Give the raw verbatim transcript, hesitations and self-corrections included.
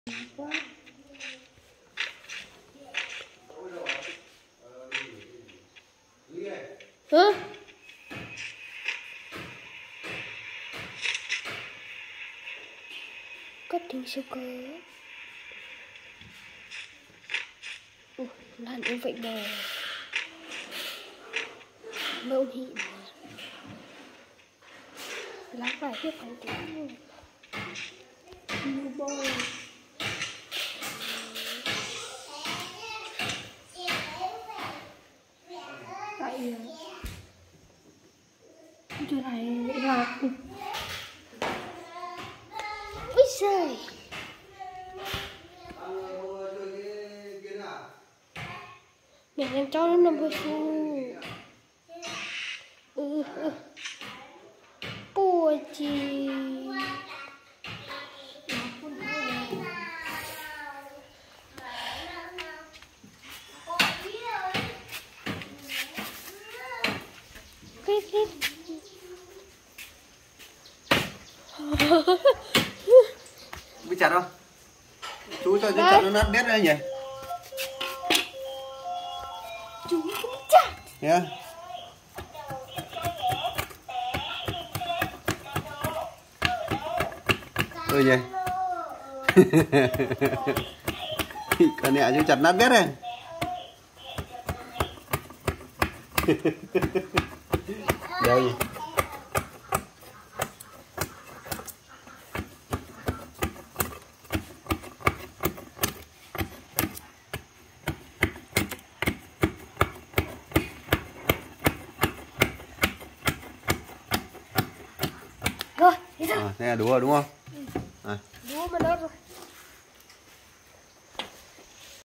Hả? Có tiếng sâu cơ. Ủa, lan như vậy bò. Mâu hị mà. Lá vải hết thành tiếng luôn. Như bò. Vậy chỗ này là ôi giời, mẹ đang cho nó nằm bơi xuống. Ừ ừ bùa chi phít phít. Bị chặt không? Chú cho chú chặt nó nát bét ra nhỉ? Chú cũng chặt. Yeah. Ôi nhỉ? Con nẹ chú chặt nát bét này. Đâu nhỉ? Rồi, đi ra. À, thế là đúng rồi đúng không? Ừ. À. Đúng mà nó rồi.